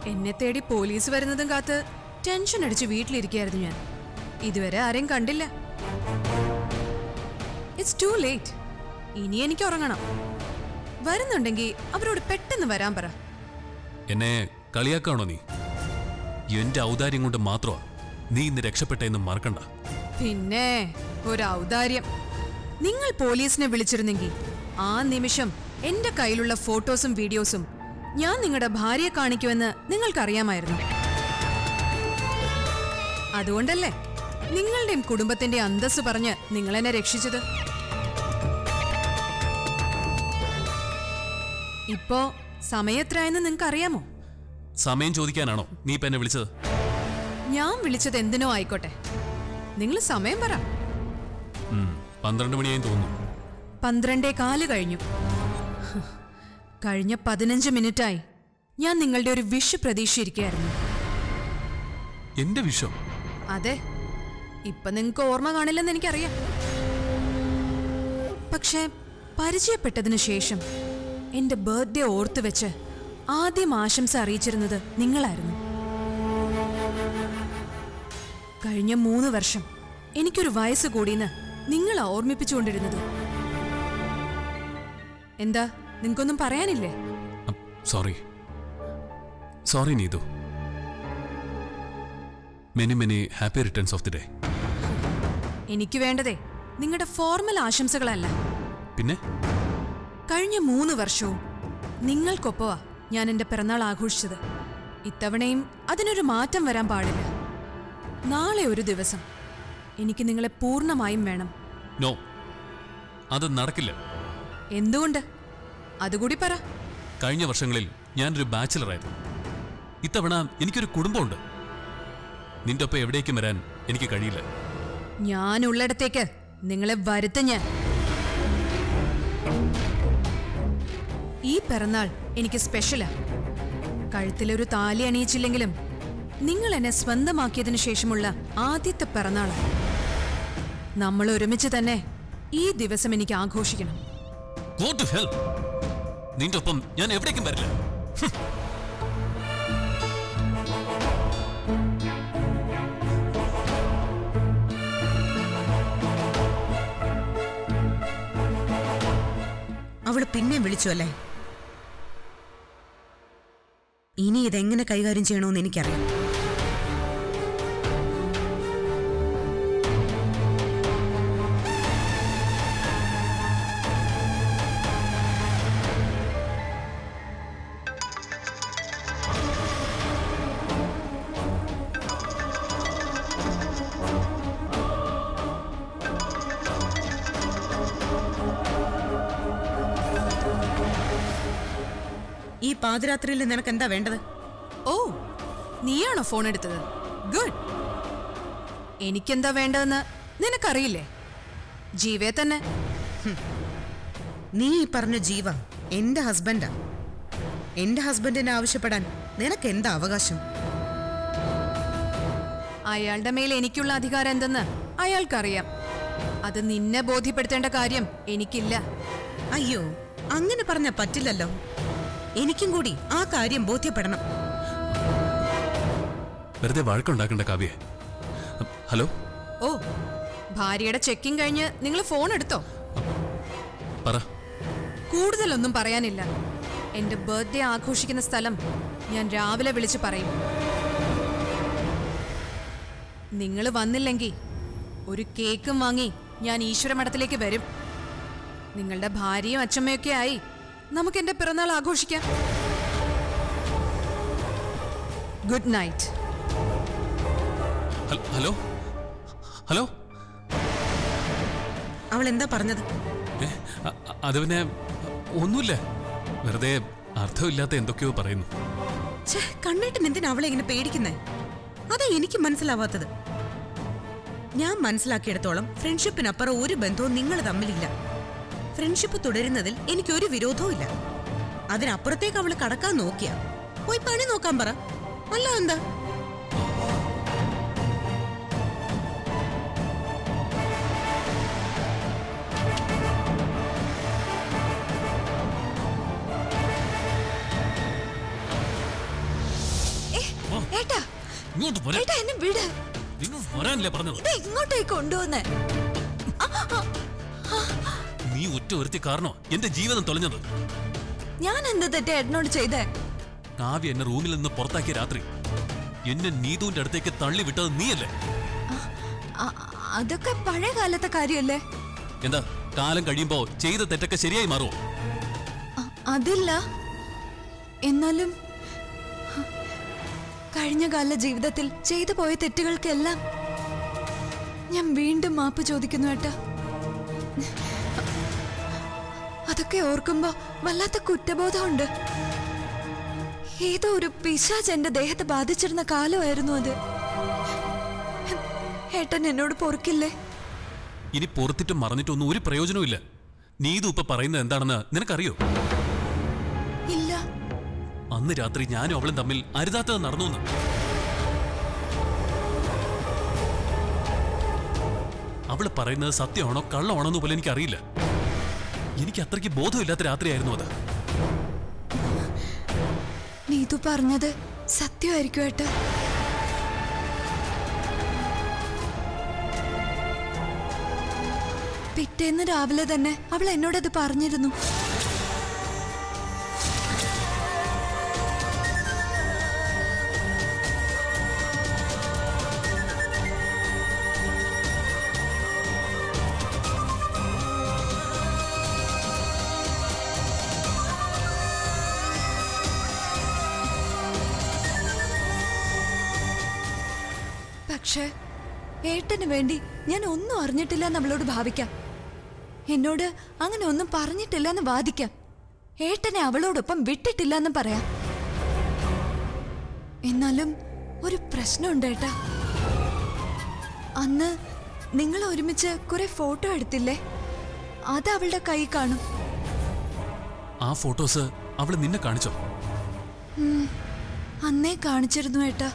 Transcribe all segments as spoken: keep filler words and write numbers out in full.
എന്നെ തേടി പോലീസ് വരുന്നതും കാത്ത് ടെൻഷൻ അടിച്ച് വീട്ടിലിരിക്കുകയായിരുന്നു ഞാൻ. ഇതുവരെ ആരെയും കണ്ടില്ല. It's too late. ഇനി എനിക്ക് ഉറങ്ങണം. വരുന്നുണ്ടെങ്കിൽ അവരോട് പെട്ടെന്ന് വരാൻ പറ. എന്നെ കളിയാക്കാണോ നീ? എന്റെ ഔദാര്യം കൊണ്ട് മാത്രമാ നീ ഇന്ന് രക്ഷപ്പെട്ടെന്ന് മറക്കണ്ട. പിന്നെ ഒരു ഔദാര്യം. നിങ്ങൾ പോലീസിനെ വിളിച്ചിരുന്നെങ്കിൽ ആ നിമിഷം എന്റെ കയ്യിലുള്ള ഫോട്ടോസും വീഡിയോസും ഞാൻ നിങ്ങളുടെ ഭാര്യയെ കാണിക്കുമെന്ന് നിങ്ങൾക്കറിയാമായിരുന്നു. അതുകൊണ്ടല്ലേ നിങ്ങളുടെയും കുടുംബത്തിന്റെ അന്തസ്സ് പറഞ്ഞ് നിങ്ങൾ എന്നെ രക്ഷിച്ചത്. ഇപ്പോ സമയത്രയെന്ന് നിങ്ങൾക്ക് അറിയാമോ? സമയം ചോദിക്കാനാണോ നീ ഇപ്പൊ എന്നെ വിളിച്ചത്? ഞാൻ വിളിച്ചത് എന്തിനോ ആയിക്കോട്ടെ, നിങ്ങൾ സമയം പറ. പന്ത്രണ്ട് മണിയായി തോന്നുന്നു. പന്ത്രണ്ടേ കാല് കഴിഞ്ഞു. കഴിഞ്ഞ പതിനഞ്ച് മിനിറ്റായി ഞാൻ നിങ്ങളുടെ ഒരു വിഷ് പ്രതീക്ഷിച്ചിരിക്കുകയായിരുന്നു. എന്റെ വിഷോ? അതെ. ഇപ്പൊ നിങ്ങൾക്ക് ഓർമ്മ കാണില്ലെന്ന് എനിക്കറിയാം. പക്ഷെ പരിചയപ്പെട്ടതിനു ശേഷം എന്റെ ബർത്ത്ഡേ ഓർത്തു വെച്ച് ആദ്യം ആശംസ അറിയിച്ചിരുന്നത് നിങ്ങളായിരുന്നു. കഴിഞ്ഞ മൂന്ന് വർഷം എനിക്കൊരു വയസ്സ് കൂടിയെന്ന് നിങ്ങളാ ഓർമ്മിപ്പിച്ചുകൊണ്ടിരുന്നത്. എന്താ, നിങ്ങൾക്കൊന്നും പറയാനില്ലേ? Sorry sorry Neethu. Many many happy returns of the day. എനിക്ക് വേണ്ടതേ നിങ്ങളുടെ ഫോർമൽ ആശംസകളല്ല. പിന്നെ കഴിഞ്ഞ മൂന്ന് വർഷവും നിങ്ങൾക്കൊപ്പവാ ഞാൻ എന്റെ പിറന്നാൾ ആഘോഷിച്ചത്. ഇത്തവണയും അതിനൊരു മാറ്റം വരാൻ പാടില്ല. നാളെ ഒരു ദിവസം എനിക്ക് നിങ്ങളെ പൂർണ്ണമായും വേണം. നോ, അത് നടക്കില്ല. എന്തുകൊണ്ട്? അതുകൂടി പറ. കഴിഞ്ഞ വർഷങ്ങളിൽ ഞാനൊരു ബാച്ചിലറായിരുന്നു. ഇത്തവണ എനിക്കൊരു കുടുംബമുണ്ട്. നിന്റെ ഒപ്പം എവിടേക്കും വരാൻ എനിക്ക് കഴിയില്ല. ഞാൻ ഉള്ളിടത്തേക്ക് നിങ്ങളെ വരുത്ത ഞാൻ. ഈ പിറന്നാൾ എനിക്ക് സ്പെഷ്യലാ. കഴുത്തിലൊരു താലി അണിയിച്ചില്ലെങ്കിലും നിങ്ങൾ എന്നെ സ്വന്തമാക്കിയതിനു ശേഷമുള്ള ആദ്യത്തെ പിറന്നാളാണ്. നമ്മൾ ഒരുമിച്ച് തന്നെ ഈ ദിവസം എനിക്ക് ആഘോഷിക്കണം. Go to hell. നിന്റെ ഒപ്പം ഞാൻ എവിടേക്കും വരില്ല. അവള് പിന്നെ വിളിച്ചു അല്ലേ? ഇനി ഇതെങ്ങനെ കൈകാര്യം ചെയ്യണമെന്ന് എനിക്കറിയാം. ഈ പാതിരാത്രിയിൽ നിനക്ക് എന്താ വേണ്ടത്? ഓ, നീയാണോ ഫോൺ എടുത്തത്? ഗുഡ്. എനിക്കെന്താ വേണ്ടതെന്ന് നിനക്കറിയില്ലേ? ജീവയെ തന്നെ. നീ ഈ പറഞ്ഞ ജീവ എന്റെ ഹസ്ബൻഡാ. എന്റെ ഹസ്ബൻഡിനെ ആവശ്യപ്പെടാൻ നിനക്ക് എന്താ അവകാശം? അയാളുടെ മേൽ എനിക്കുള്ള അധികാരം എന്തെന്ന് അയാൾക്കറിയാം. അത് നിന്നെ ബോധ്യപ്പെടുത്തേണ്ട കാര്യം എനിക്കില്ല. അയ്യോ, അങ്ങനെ പറഞ്ഞ പറ്റില്ലല്ലോ. എനിക്കും കൂടി ആ കാര്യം ബോധ്യപ്പെടണം. വെറുതെ വഴക്കുണ്ടാക്കണ്ട കാവ്യ. ഹലോ. ഓ, ഭാര്യയുടെ ചെക്കിംഗ് കഴിഞ്ഞ് നിങ്ങൾ ഫോൺ എടുത്തോ? പറ. കൂടുതലൊന്നും പറയാനില്ല. എന്റെ ബർത്ത്ഡേ ആഘോഷിക്കുന്ന സ്ഥലം ഞാൻ രാവിലെ വിളിച്ച് പറയും. നിങ്ങൾ വന്നില്ലെങ്കിൽ ഒരു കേക്കും വാങ്ങി ഞാൻ ഈശ്വരമഠത്തിലേക്ക് വരും. നിങ്ങളുടെ ഭാര്യയും അച്ഛമ്മയൊക്കെ ആയി നമുക്ക് എന്റെ പിറന്നാൾ ആഘോഷിക്കാം. Good night. Hello hello. അവൾ എന്താ പറഞ്ഞത്? അത് പിന്നെ ഒന്നുമില്ല, വെറുതെ അർത്ഥമില്ലാത്ത എന്തൊക്കെയോ പറയുന്നു. കണ്ണേട്ടൻ എന്തിനാ അവളെ ഇങ്ങനെ പേടിക്കുന്നേ? അതാ എനിക്ക് മനസ്സിലാവാത്തത്. ഞാൻ മനസ്സിലാക്കിയിടത്തോളം ഫ്രണ്ട്ഷിപ്പിനപ്പുറം ഒരു ബന്ധവും നിങ്ങൾ തമ്മിലില്ല. ഫ്രണ്ട്ഷിപ്പ് തുടരുന്നതിൽ എനിക്കൊരു വിരോധവും ഇല്ല. അതിനപ്പുറത്തേക്ക് അവള് കടക്കാൻ നോക്കിയ പോയി പണി നോക്കാൻ പറ. അല്ല എന്താ? ഏട്ടാ ഇങ്ങോട്ട് വരാൻ. ഏട്ടാ എന്നെ വിട്. നിന്നോട് വരാനല്ലേ പറഞ്ഞത്? ഇത് ഇങ്ങോട്ടേക്ക് കൊണ്ടുവന്നേ. നീ ഒറ്റ ഒരുത്തി കാരണോ എന്റെ ജീവിതം തൊലഞ്ഞത്. ഞാൻ എന്ത് തെറ്റാ ഏട്ടനോട് ചെയ്തേ? കാവ്യ എന്നെ റൂമിൽ നിന്ന് പുറത്താക്കിയ രാത്രി എന്നെ നീതുവിന്റെ അടുത്തേക്ക് തള്ളി വിട്ടത് നീയല്ലേ? അ- അതൊക്കെ പഴയ കാലത്തെ കാര്യല്ലേ? എന്താ കാലം കഴിയുമ്പോ ചെയ്ത തെറ്റൊക്കെ ശരിയായി മാറുമോ? അ- അതില്ല. എന്നാലും ഹ, കഴിഞ്ഞ കാല ജീവിതത്തിൽ ചെയ്തു പോയ തെറ്റുകൾക്കെല്ലാം ഞാൻ വീണ്ടും മാപ്പ് ചോദിക്കുന്നു ഏട്ടാ. അതൊക്കെ ഓർക്കുമ്പോ വല്ലാത്ത കുറ്റബോധമുണ്ട്. ഏതോ ഒരു പിശാച് എന്റെ ദേഹത്തെ ബാധിച്ചിരുന്ന കാലമായിരുന്നു അത്. ഏട്ടൻ എന്നോട് പൊറുക്കില്ലേ? ഇനി പുറത്തിട്ടും മറന്നിട്ടൊന്നും ഒരു പ്രയോജനവും ഇല്ല. നീതു ഇപ്പൊ പറയുന്നത് എന്താണെന്ന് നിനക്കറിയോ? ഇല്ല. അന്ന് രാത്രി ഞാനും അവളും തമ്മിൽ അരുതാത്തത് നടന്നു. അവള് പറയുന്നത് സത്യമാണോ കള്ളമാണോ എന്ന് പോലും എനിക്കറിയില്ല. എനിക്ക് അത്രയ്ക്ക് ബോധമില്ലാത്ത രാത്രിയായിരുന്നു അത്. നീതു പറഞ്ഞത് സത്യമായിരിക്കും ഏട്ടാ. പിറ്റേന്ന് രാവിലെ തന്നെ അവൾ എന്നോടത് പറഞ്ഞിരുന്നു. പക്ഷേ ഏട്ടന് വേണ്ടി ഞാൻ ഒന്നും അറിഞ്ഞിട്ടില്ല എന്ന് അവളോട് ഭാവിക്കാം. എന്നോട് അങ്ങനെ ഒന്നും പറഞ്ഞിട്ടില്ല എന്ന് വാദിക്കാം. ഏട്ടനെ അവളോടൊപ്പം വിട്ടിട്ടില്ല എന്ന് പറയാം. എന്നാലും ഒരു പ്രശ്നമുണ്ട് ഏട്ടാ. അന്ന് നിങ്ങൾ ഒരുമിച്ച് കുറെ ഫോട്ടോ എടുത്തില്ലേ? അത് അവളുടെ കൈ കാണും. ആ ഫോട്ടോസ് അവള് നിന്നെ കാണിച്ചോ? അന്നേ കാണിച്ചിരുന്നു ഏട്ടാ.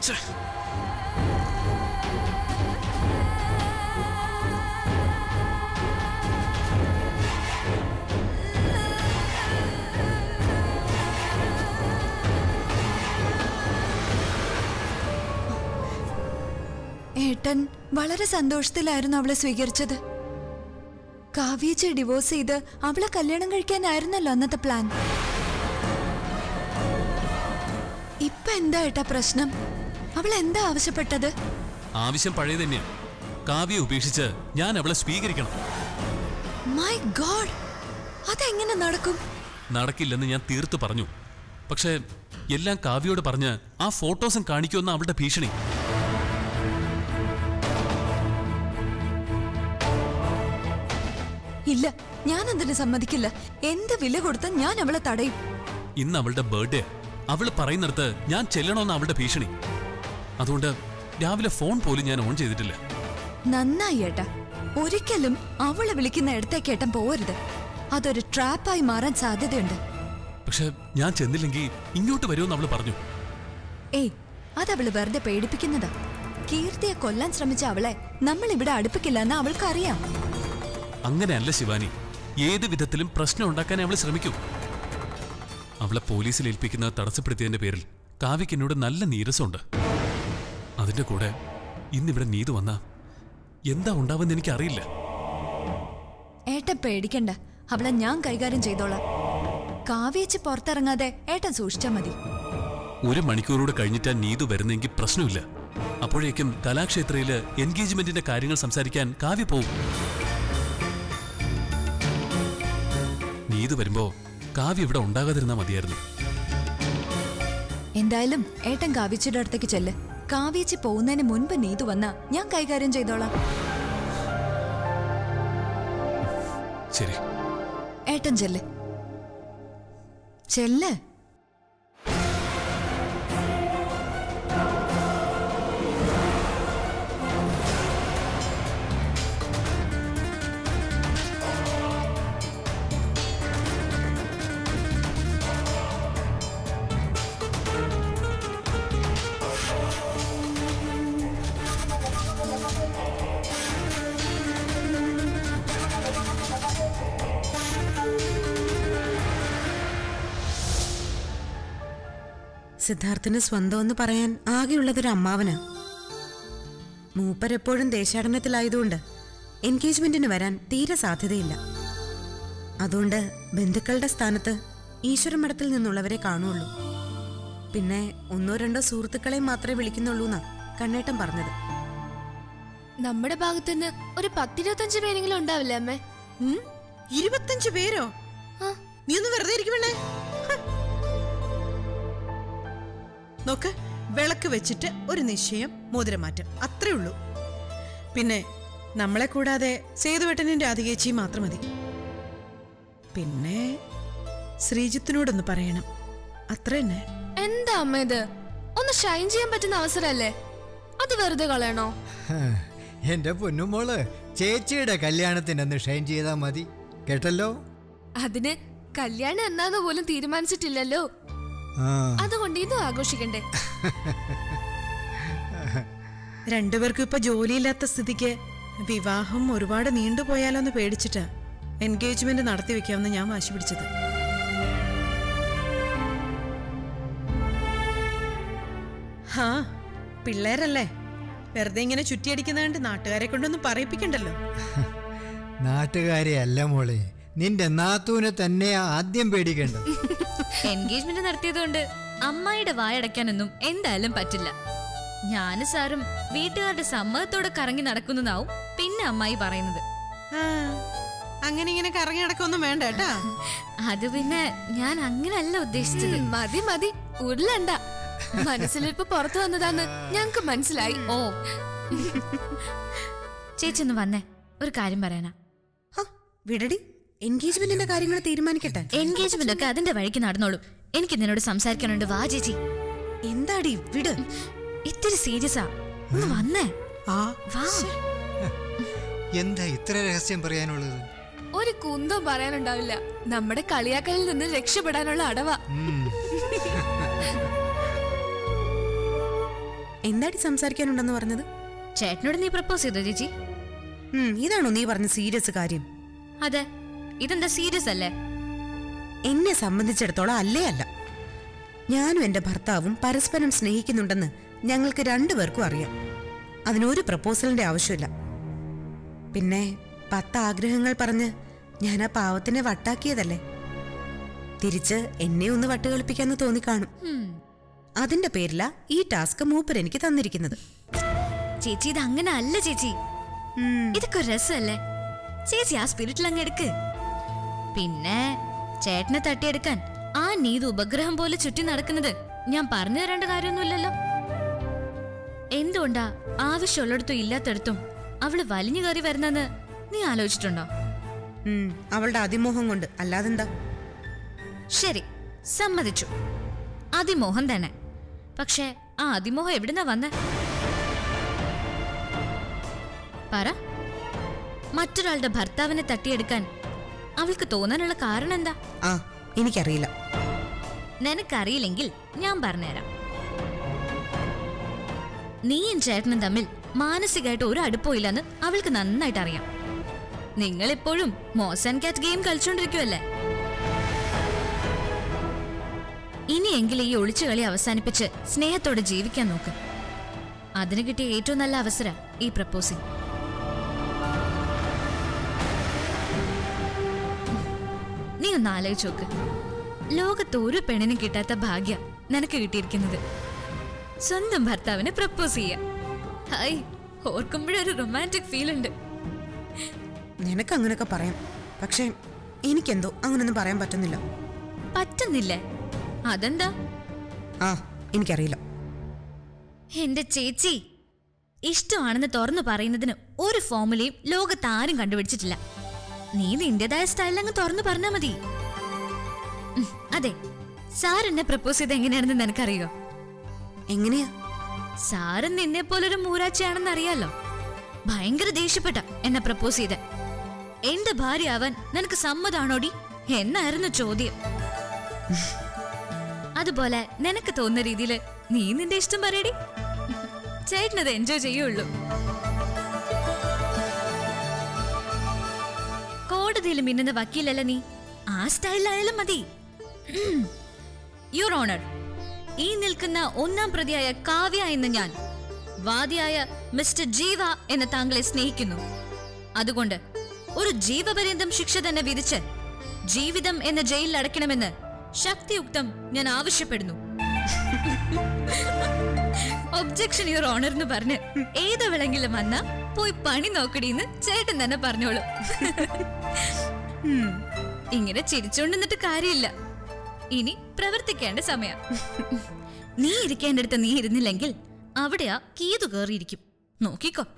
ഏട്ടൻ വളരെ സന്തോഷത്തിലായിരുന്നു അവളെ സ്വീകരിച്ചത്. കാവ്യയെ ഡിവോഴ്സ് ചെയ്ത് അവളെ കല്യാണം കഴിക്കാനായിരുന്നല്ലോ അന്നത്തെ പ്ലാൻ. ഇപ്പൊ എന്താ ഏട്ടാ പ്രശ്നം? അവൾ എന്താ ആവശ്യപ്പെട്ടത്? ആവശ്യം പഴയ തന്നെയാണ്. കാവ്യ ഉപേക്ഷിച്ച് ഞാൻ അവളെ സ്വീകരിക്കണം. മൈ ഗോഡ്, അതെങ്ങനെ നടക്കും? നടക്കില്ലെന്ന് ഞാൻ തീർത്തു പറഞ്ഞു. പക്ഷേ എല്ലാം കാവ്യയോട് പറഞ്ഞ് ആ ഫോട്ടോസും കാണിക്കുമെന്ന അവളുടെ ഭീഷണി. ഇല്ല, ഞാൻ അതിന് സമ്മതിക്കില്ല. എന്ത് വില കൊടുത്ത ഞാൻ അവളെ തടയും. ഇന്ന് അവളുടെ ബർത്ത്ഡേ. അവള് പറയുന്നിടത്ത് ഞാൻ ചെല്ലണമെന്ന് അവളുടെ ഭീഷണി. അതുകൊണ്ട് രാവിലെ ഫോൺ പോലും ഞാൻ ഓൺ ചെയ്തിട്ടില്ല. നന്നായി ഏട്ടാ. ഒരിക്കലും അവളെ വിളിക്കുന്ന ഇടത്തേക്ക് ഏട്ടൻ പോവരുത്. അതൊരു ട്രാപ്പായി മാറാൻ സാധ്യതയുണ്ട്. പക്ഷെ ഞാൻ ചെന്നില്ലെങ്കിൽ ഇങ്ങോട്ട് വരുമെന്ന് അവള് പറഞ്ഞു. ഏയ്, അതവള് വെറുതെ പേടിപ്പിക്കുന്നതാ. കീർത്തിയെ കൊല്ലാൻ ശ്രമിച്ച അവളെ നമ്മൾ ഇവിടെ അടുപ്പിക്കില്ല എന്ന് അവൾക്കറിയാം. അങ്ങനെയല്ല ശിവാനി. ഏത് വിധത്തിലും പ്രശ്നം ഉണ്ടാക്കാൻ അവൾ ശ്രമിക്കും. അവളെ പോലീസിൽ ഏൽപ്പിക്കുന്നത് തടസ്സപ്പെടുത്തിയതിന്റെ പേരിൽ കാവ്യക്ക് എന്നോട് നല്ല നീരസമുണ്ട്. അതിന്റെ കൂടെ ഇന്നിവിടെ നീതു വന്ന എന്താ ഉണ്ടാവുമെന്ന് എനിക്കറിയില്ല. ഏട്ടൻ പേടിക്കണ്ട, അവളെ ഞാൻ കൈകാര്യം ചെയ്തോളാം. കാവ്യച്ച് പുറത്തിറങ്ങാതെ ഏട്ടൻ സൂക്ഷിച്ചാ മതി. ഒരു മണിക്കൂറൂടെ കഴിഞ്ഞിട്ടാ നീതു വരുന്നെങ്കിൽ പ്രശ്നമില്ല. അപ്പോഴേക്കും കലാക്ഷേത്രയില് എൻഗേജ്മെന്റിന്റെ കാര്യങ്ങൾ സംസാരിക്കാൻ കാവ്യ പോവും. നീതു വരുമ്പോ കാവ്യ ഇവിടെ ഉണ്ടാകാതിരുന്നാ മതിയായിരുന്നു. എന്തായാലും ഏട്ടൻ കാവ്യച്ചിയുടെ അടുത്തേക്ക് ചെല്ല്. കാവ്യച്ചി പോകുന്നതിന് മുൻപ് നീതു വന്നാ ഞാൻ കൈകാര്യം ചെയ്തോളാം. ശരി. ഏട്ടൻ ചെല്ല് ചെല്ല്. സിദ്ധാർത്ഥിന് സ്വന്തം എന്ന് പറയാൻ ആകെയുള്ളതൊരു അമ്മാവനാ. മൂപ്പരെപ്പോഴും ദേശാടനത്തിലായതുകൊണ്ട് എൻഗേജ്മെന്റിന് വരാൻ തീരെ സാധ്യതയില്ല. അതുകൊണ്ട് ബന്ധുക്കളുടെ സ്ഥാനത്ത് ഈശ്വരമഠത്തിൽ നിന്നുള്ളവരെ കാണുള്ളൂ. പിന്നെ ഒന്നോ രണ്ടോ സുഹൃത്തുക്കളെ മാത്രമേ വിളിക്കുന്നുള്ളൂ എന്നാ കണ്ണേട്ടൻ പറഞ്ഞത്. നമ്മുടെ ഭാഗത്തുനിന്ന് ഒരു പത്തിരുപത്തഞ്ച് പേരെങ്കിലും ഉണ്ടാവില്ലേ അമ്മേ? ഇരുപത്തഞ്ച് പേരോ? നീ ഒന്ന് വെറുതെ ഇരിക്കണേ. നോക്ക്, വിളക്ക് വെച്ചിട്ട് ഒരു നിശ്ചയം, മോതിരമാറ്റം, അത്രേ ഉള്ളൂ. പിന്നെ നമ്മളെ കൂടാതെ സേതുവേട്ടനും രാധികേച്ചിയും മാത്രം മതി. പിന്നെ ശ്രീജിത്തിനോടൊന്ന് പറയണം, അത്ര തന്നെ. എന്താ അമ്മ ഇത്? ഒന്ന് ഷൈൻ ചെയ്യാൻ പറ്റുന്ന അവസരല്ലേ, അത് വെറുതെ കളയണോ? എന്റെ പൊന്നുമോള്, ചേച്ചിയുടെ കല്യാണത്തിനൊന്ന് ഷൈൻ ചെയ്താ മതി കേട്ടല്ലോ. അതിന് കല്യാണം എന്നാന്ന് പോലും തീരുമാനിച്ചിട്ടില്ലല്ലോ, അതുകൊണ്ട് ഇതും ആഘോഷിക്കണ്ടേ? രണ്ടുപേർക്കും ഇപ്പൊ ജോലിയില്ലാത്ത സ്ഥിതിക്ക് വിവാഹം ഒരുപാട് നീണ്ടുപോയാലോന്ന് പേടിച്ചിട്ടാ എൻഗേജ്മെന്റ് നടത്തി വെക്കാമെന്ന് ഞാൻ വാശി പിടിച്ചത്. ഹാ, പിള്ളേരല്ലേ, വെറുതെ ഇങ്ങനെ ചുറ്റിയടിക്കുന്നതുകൊണ്ട് നാട്ടുകാരെ കൊണ്ടൊന്നും പറയിപ്പിക്കണ്ടല്ലോ. നാട്ടുകാരെ അല്ല മോളെ, നിന്റെ നാത്തൂനെ തന്നെയാ ആദ്യം പേടിക്കേണ്ടത്. എൻഗേജ്മെന്റ് നടത്തിയതുകൊണ്ട് അമ്മായിയുടെ വായടയ്ക്കാനൊന്നും എന്തായാലും പറ്റില്ല. ഞാന് സാറും വീട്ടുകാരുടെ സമ്മതത്തോടെ കറങ്ങി നടക്കുന്നതാവും പിന്നെ അമ്മായി പറയുന്നത്. അങ്ങനെ ഇങ്ങനെ കറങ്ങി നടക്കൊന്നും വേണ്ട കേട്ടാ. അത് പിന്നെ ഞാൻ അങ്ങനല്ല ഉദ്ദേശിച്ചത്. മതി മതി, ഉരുളണ്ട. മനസ്സിലിപ്പോ പുറത്തു വന്നതാന്ന് ഞങ്ങക്ക് മനസ്സിലായി. ഓ ചേച്ചി ഒന്ന് വന്നേ, ഒരു കാര്യം പറയാനാ. വിടടി, എൻഗേജ്മെന്റിന്റെ കാര്യങ്ങൾ തീരുമാനിക്കട്ടെ. എൻഗേജ്മെന്റ് ഒക്കെ അതിന്റെ വഴിക്ക് നടന്നോളൂ. എനിക്ക് നിന്നോട് സംസാരിക്കാനുണ്ട്. വാ ചേച്ചി. എന്താടി വിട്, ഇത്തിരി സീരിയസാ, ഒന്ന് വന്നേ. വാ. എന്താ ഇത്ര രഹസ്യം പറയാനുള്ളത്? ഒരു കുന്തം പറയാനുണ്ടാവില്ല. നമ്മുടെ കളിയാക്കലിൽ നിന്ന് രക്ഷപ്പെടാനുള്ള അടവാ. എന്താടി സംസാരിക്കാനുണ്ടെന്ന് പറഞ്ഞത്? ചേട്ടനോട് നീ പ്രപ്പോസ് ചെയ്തോ ചേച്ചി? ഇതാണോ നീ പറഞ്ഞ സീരിയസ് കാര്യം? അതെ. ഇതെന്താ സീരിയസ് അല്ലേ? എന്നെ സംബന്ധിച്ചിടത്തോളം അല്ലേ അല്ല. ഞാനും എന്റെ ഭർത്താവും പരസ്പരം സ്നേഹിക്കുന്നുണ്ടെന്ന് ഞങ്ങൾക്ക് രണ്ടുപേർക്കും അറിയാം. അതിനൊരു പ്രപ്പോസലിന്റെ ആവശ്യമില്ല. പിന്നെ പത്ത് ആഗ്രഹങ്ങൾ പറഞ്ഞ് ഞാൻ ആ പാവത്തിനെ വട്ടാക്കിയതല്ലേ. തിരിച്ച് എന്നെ ഒന്ന് വട്ടുകളിപ്പിക്കാന്ന് തോന്നിക്കാണും. അതിന്റെ പേരില ഈ ടാസ്ക് മൂപ്പർ എനിക്ക് തന്നിരിക്കുന്നത്. ചേച്ചി ഇത് അങ്ങനെ അല്ല ചേച്ചി, ഇതൊക്കെ രസമല്ലേ ചേച്ചി. ആ സ്പിരിറ്റിൽ അങ്ങ് എടുക്ക്. പിന്നെ ചേട്ടനെ തട്ടിയെടുക്കാൻ ആ നീത് ഉപഗ്രഹം പോലെ ചുറ്റി നടക്കുന്നത് ഞാൻ പറഞ്ഞു തരേണ്ട കാര്യമൊന്നുമില്ലല്ലോ. എന്തുകൊണ്ടാ ആവശ്യമുള്ളിടത്തും ഇല്ലാത്തടത്തും അവള് വലിഞ്ഞു കയറി വരുന്നെന്ന് നീ ആലോചിച്ചിട്ടുണ്ടോ? അവളുടെ അതിമോഹം കൊണ്ട്, അല്ലാതെന്താ. ശരി, സമ്മതിച്ചു, അതിമോഹം തന്നെ. പക്ഷേ ആ അതിമോഹം എവിടുന്നാ വന്നേ? പറ. മറ്റൊരാളുടെ ഭർത്താവിനെ തട്ടിയെടുക്കാൻ അവൾക്ക് തോന്നാനുള്ള കാരണം എന്താ? ആ എനിക്കറിയില്ല. നിനക്കറിയില്ലെങ്കിൽ ഞാൻ പറഞ്ഞുതരാം. നീയും ചേട്ടനും തമ്മിൽ മാനസികമായിട്ട് ഒരു അടുപ്പമില്ലെന്ന് അവൾക്ക് നന്നായിട്ട് അറിയാം. നിങ്ങളിപ്പോഴും മോസ് ആൻഡ് കാറ്റ് ഗെയിം കളിച്ചോണ്ടിരിക്കുവല്ലേ. ഇനിയെങ്കിലും ഈ ഒളിച്ചുകളി അവസാനിപ്പിച്ച് സ്നേഹത്തോടെ ജീവിക്കാൻ നോക്ക്. അതിന് കിട്ടിയ ഏറ്റവും നല്ല അവസരം ഈ പ്രപ്പോസിംഗ്. നീ ഒന്ന് ആലോചിച്ച് നോക്ക്. ലോകത്ത് ഒരു പെണ്ണിനും കിട്ടാത്ത ഭാഗ്യം നിനക്ക് കിട്ടിയിരിക്കുന്നത്. സ്വന്തം ഭർത്താവിനെ പ്രപ്പോസ് ചെയ്യാം. ഹായ്, ഓർക്കുമ്പോഴൊരു റൊമാൻറ്റിക് ഫീൽ ഉണ്ട്. നിനക്ക് അങ്ങനെയൊക്കെ പറയാം, പക്ഷെ എനിക്കെന്തോ അങ്ങനൊന്നും പറയാൻ പറ്റുന്നില്ല. പറ്റുന്നില്ലേ? അതെന്താ? ആ എനിക്കറിയില്ല. എന്റെ ചേച്ചി, ഇഷ്ടമാണെന്ന് തുറന്നു പറയുന്നതിന് ഒരു ഫോമുലയും ലോകത്ത് ആരും കണ്ടുപിടിച്ചിട്ടില്ല. നീ നിന്റേതായ സ്റ്റൈലിൽ അങ്ങ് തുറന്നു പറഞ്ഞാ മതി. അതെ, സാർ എന്നെ പ്രപ്പോസ് ചെയ്ത് എങ്ങനെയാണെന്ന് നിനക്കറിയോ? എങ്ങനെയാ? സാറ് നിന്നെ പോലൊരു മൂരാച്ചയാണെന്ന് അറിയാലോ. ഭയങ്കര ദേഷ്യപ്പെട്ട എന്നെ പ്രപ്പോസ് ചെയ്ത്. എന്റെ ഭാര്യ ആവാൻ നിനക്ക് സമ്മതാണോടി എന്നായിരുന്നു ചോദ്യം. അതുപോലെ നിനക്ക് തോന്നുന്ന രീതിയില് നീ നിന്റെ ഇഷ്ടം പറയടി. ചേട്ടനത് എൻജോയ് ചെയ്യുള്ളൂ. കോടതിയിൽ മിന്നുന്ന വക്കീലല്ല നീ. ആ സ്റ്റൈലിലായാലും മതി. യുവർ ഓണർ, ഈ നിൽക്കുന്ന ഒന്നാം പ്രതിയായ കാവ്യ എന്ന ഞാൻ വാദിയായ മിസ്റ്റർ ജീവ എന്ന താങ്കളെ സ്നേഹിക്കുന്നു. അതുകൊണ്ട് ഒരു ജീവപര്യന്തം ശിക്ഷ തന്നെ വിധിച്ച് ജീവിതം എന്ന ജയിലിൽ അടയ്ക്കണമെന്ന് ശക്തിയുക്തം ഞാൻ ആവശ്യപ്പെടുന്നു. ഒബ്ജക്ഷൻ യുവർ ഓണർ എന്ന് പറഞ്ഞ് ഏതെവിടെങ്കിലും വന്നാ പോയി പണി നോക്കടിന്ന് ചേട്ടൻ തന്നെ പറഞ്ഞോളൂ. ഇങ്ങനെ ചിരിച്ചോണ്ട് നിന്നിട്ട് കാര്യമില്ല. ഇനി പ്രവർത്തിക്കേണ്ട സമയം. നീ ഇരിക്കേണ്ടടുത്ത് നീ ഇരുന്നില്ലെങ്കിൽ അവിടെയാ കീതു കയറിയിരിക്കും. നോക്കിക്കോ.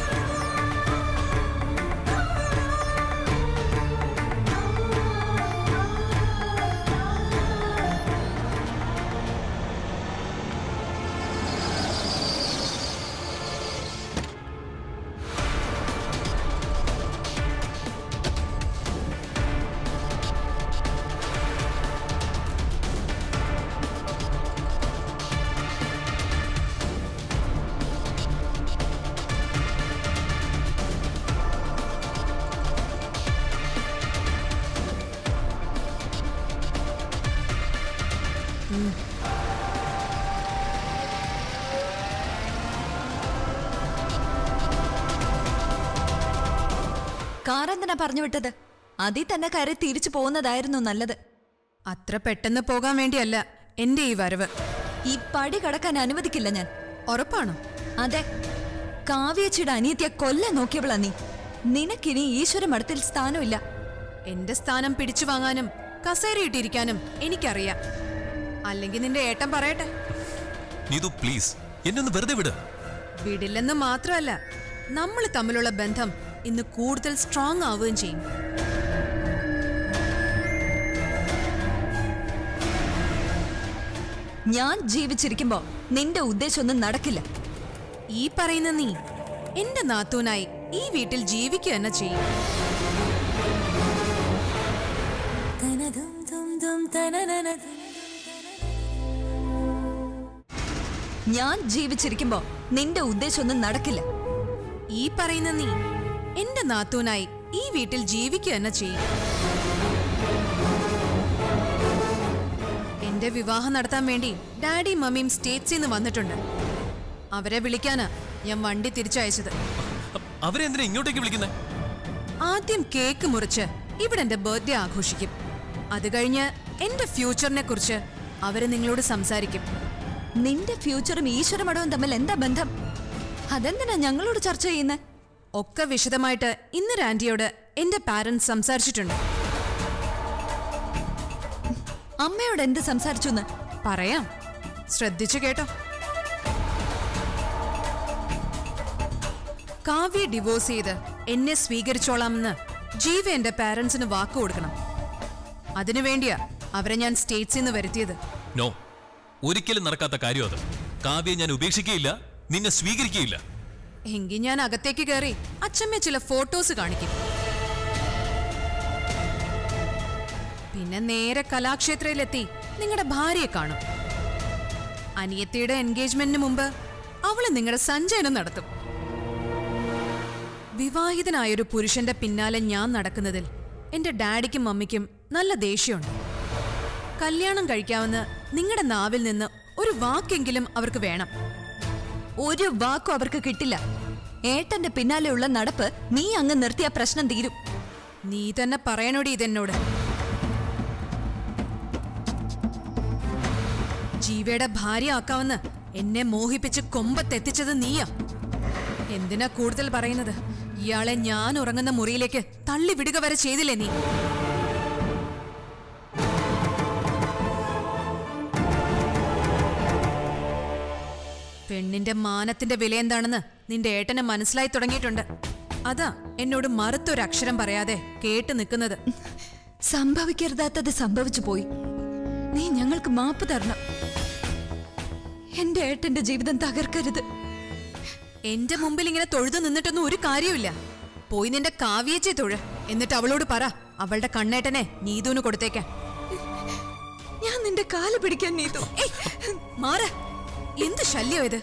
കാറെന്തിനാ പറഞ്ഞു വിട്ടത്? അതിൽ തന്നെ കയറി തിരിച്ചു പോകുന്നതായിരുന്നു നല്ലത്. അത്ര പെട്ടെന്ന് പോകാൻ വേണ്ടിയല്ല എന്റെ ഈ വരവ്. ഈ പടി കടക്കാൻ അനുവദിക്കില്ല ഞാൻ. ഉറപ്പാണോ? അതെ. കാവ്യച്ചിയുടെ അനിയത്തിയെ കൊല്ലാൻ നോക്കിയവളാ നീ. നിനക്കിനി ഈശ്വര മഠത്തിൽ സ്ഥാനമില്ല. എന്റെ സ്ഥാനം പിടിച്ചു വാങ്ങാനും കസേരയിട്ടിരിക്കാനും എനിക്കറിയാം. അല്ലെങ്കിൽ നിന്റെ ഏട്ടൻ പറയട്ടെ. നീതു പ്ലീസ് എന്നെ ഒന്ന് വെറുതെ വിട്. വിടില്ലെന്ന് മാത്രമല്ല, നമ്മൾ തമ്മിലുള്ള ബന്ധം ഇന്ന് കൂടുതൽ സ്ട്രോങ് ആവുകയും ചെയ്യും. ഞാൻ ജീവിച്ചിരിക്കുമ്പോ നിന്റെ ഉദ്ദേശമൊന്നും നടക്കില്ല. ഈ പറയുന്ന നീ എന്റെ നാത്തൂനായി ഈ വീട്ടിൽ ജീവിക്കുക തന്നെ ചെയ്യും. ഞാൻ ജീവിച്ചിരിക്കുമ്പോ നിന്റെ ഉദ്ദേശമൊന്നും നടക്കില്ല. ഈ പറയുന്ന നീ എന്റെ നാത്തൂനായി ഈ വീട്ടിൽ ജീവിക്കുക തന്നെ ചെയ്യും. എന്റെ വിവാഹം നടത്താൻ വേണ്ടി ഡാഡിയും മമ്മിയും സ്റ്റേറ്റ്സിൽ നിന്ന് വന്നിട്ടുണ്ട്. അവരെ വിളിക്കാനാ ഞാൻ വണ്ടി തിരിച്ചയച്ചത്. അവരെ എന്തിനാ ഇങ്ങോട്ടേക്ക് വിളിക്കുന്നത്? ആദ്യം കേക്ക് മുറിച്ച് ഇവിടെ എന്റെ ബർത്ത്ഡേ ആഘോഷിക്കും. അത് കഴിഞ്ഞ് എന്റെ ഫ്യൂച്ചറിനെ കുറിച്ച് അവര് നിങ്ങളോട് സംസാരിക്കും. നിന്റെ ഫ്യൂച്ചറും ഈശ്വരമടവും തമ്മിൽ എന്താ ബന്ധം? അതെന്തിനാ ഞങ്ങളോട് ചർച്ച ചെയ്യുന്നത്? ഒക്കെ വിശദമായിട്ട് ഇന്ന് ആന്റിയോട് എന്റെ പാരന്റ്സ് സംസാരിച്ചിട്ടുണ്ട്. അമ്മയോട് എന്ത് സംസാരിച്ചു എന്ന് പറയാം, ശ്രദ്ധിച്ചു കേട്ടോ. കാവ്യ ഡിവോഴ്സ് ചെയ്ത് എന്നെ സ്വീകരിച്ചോളാമെന്ന് ജീവ എന്റെ പാരന്റ്സിന് വാക്ക് കൊടുക്കണം. അതിനുവേണ്ടിയാ അവരെ ഞാൻ സ്റ്റേറ്റ്സിൽ നിന്ന് വരുത്തിയത്. നോ, ഒരിക്കലും നടക്കാത്ത കാര്യം അത്. കാവ്യെ ഞാൻ ഉപേക്ഷിക്കുകയില്ല, നിന്നെ സ്വീകരിക്കുകയില്ല. എങ്കിൽ ഞാൻ അകത്തേക്ക് കയറി അച്ഛമ്മ ചില ഫോട്ടോസ് കാണിക്കും. പിന്നെ നേരെ കലാക്ഷേത്രയിലെത്തി നിങ്ങളുടെ ഭാര്യയെ കാണും. അനിയത്തിയുടെ എൻഗേജ്മെന്റിന് മുമ്പ് അവള് നിങ്ങളുടെ സഞ്ചയനം നടത്തും. വിവാഹിതനായൊരു പുരുഷന്റെ പിന്നാലെ ഞാൻ നടക്കുന്നതിൽ എന്റെ ഡാഡിക്കും മമ്മിക്കും നല്ല ദേഷ്യമുണ്ട്. കല്യാണം കഴിക്കാമെന്ന് നിങ്ങളുടെ നാവിൽ നിന്ന് ഒരു വാക്കെങ്കിലും അവർക്ക് വേണം. ഒരു വാക്കും അവർക്ക് കിട്ടില്ല. ഏട്ടന്റെ പിന്നാലെയുള്ള നടപ്പ് നീ അങ്ങ് നിർത്തിയ പ്രശ്നം തീരും. നീ തന്നെ പറയണോടി ഇതെന്നോട്. ജീവയുടെ ഭാര്യ ആക്കാമെന്ന് എന്നെ മോഹിപ്പിച്ച് കൊമ്പത്തെത്തിച്ചത് നീയാ. എന്തിനാ കൂടുതൽ പറയുന്നത്? ഇയാളെ ഞാൻ ഉറങ്ങുന്ന മുറിയിലേക്ക് തള്ളി വിടുക വരെ ചെയ്തില്ലേ നീ? പെണ്ണിന്റെ മാനത്തിന്റെ വില എന്താണെന്ന് നിന്റെ ഏട്ടന് മനസ്സിലായി തുടങ്ങിയിട്ടുണ്ട്. അതാ എന്നോട് മറുത്തൊരക്ഷരം പറയാതെ കേട്ട് നിൽക്കുന്നത്. സംഭവിക്കരുതാത്തത് സംഭവിച്ചു പോയി. നീ ഞങ്ങൾക്ക് മാപ്പ് തരണം. എന്റെ ഏട്ടന്റെ ജീവിതം തകർക്കരുത്. എന്റെ മുമ്പിൽ ഇങ്ങനെ തൊഴുതു നിന്നിട്ടൊന്നും ഒരു കാര്യമില്ല. പോയി നിന്റെ കാവ്യേച്ചെ തൊഴ. എന്നിട്ട് അവളോട് പറ അവളുടെ കണ്ണേട്ടനെ നീതുവിന് കൊടുത്തേക്കാൻ. ഞാൻ നിന്റെ കാല് പിടിക്കാൻ നീതു. മാറ, എന്ത് ശല്യം ഇത്?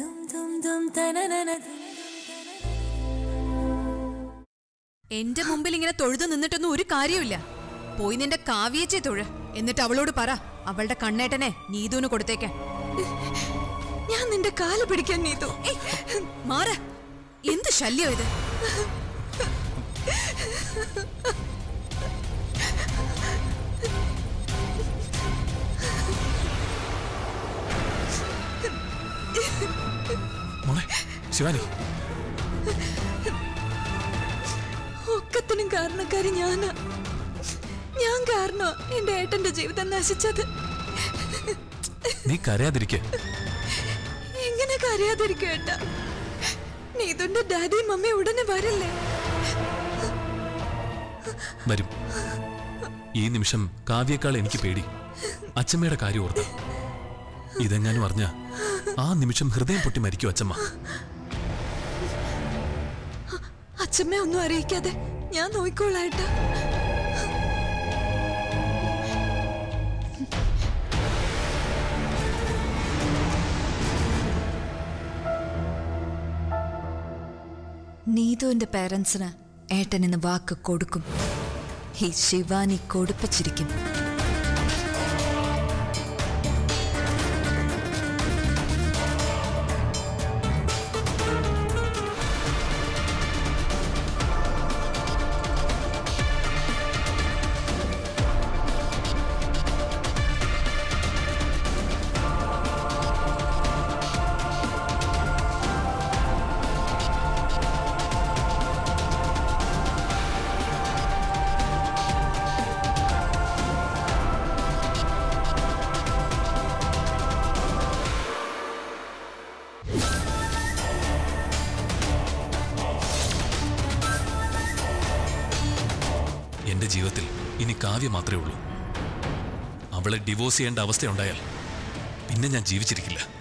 എന്റെ മുമ്പിൽ ഇങ്ങനെ തൊഴുതു നിന്നിട്ടൊന്നും ഒരു കാര്യമില്ല. പോയി നിന്റെ കാവ്യേച്ചെ തൊഴ. എന്നിട്ട് അവളോട് പറ അവളുടെ കണ്ണേട്ടനെ നീതുവിന് കൊടുത്തേക്കാൻ. ഞാൻ നിന്റെ കാല് പിടിക്കാൻ നീതു. മാറ, എന്ത് ശല്യം ഇത്? മോളെ ശിവാനി, ഒക്കത്തിനും കാരണക്കാരി ഞാനാ. ഞാൻ കാരണോ എന്റെ ഏട്ടന്റെ ജീവിതം നശിച്ചത്. നീ കരയാതിരിക്കെ. എങ്ങനെ കരയാതിരിക്കും ഏട്ടാ? നീതുന്റെ ഡാഡി മമ്മി ഉടനെ വരല്ലേ? വരും. ഈ നിമിഷം കാവ്യേക്കാൾ എനിക്ക് പേടി അച്ചമ്മയുടെ കാര്യം ഓർത്ത്. ഇതെങ്ങാനും അറിഞ്ഞ ആ നിമിഷം ഹൃദയം പൊട്ടി മരിക്കും അച്ചമ്മ. അച്ചമ്മ ഒന്നും അറിയിക്കാതെ ഞാൻ നോയിക്കോളായിട്ടാ. നീതുവിന്റെ പേരൻസിന് ഏട്ടൻ ഇന്ന് വാക്ക് കൊടുക്കും. ഈ ശിവാനി കൊടുപ്പിച്ചിരിക്കും. എന്റെ ജീവിതത്തിൽ ഇനി കാവ്യ മാത്രമേ ഉള്ളൂ. അവളെ ഡിവോഴ്സ് ചെയ്യേണ്ട അവസ്ഥയുണ്ടായാൽ പിന്നെ ഞാൻ ജീവിച്ചിരിക്കില്ല.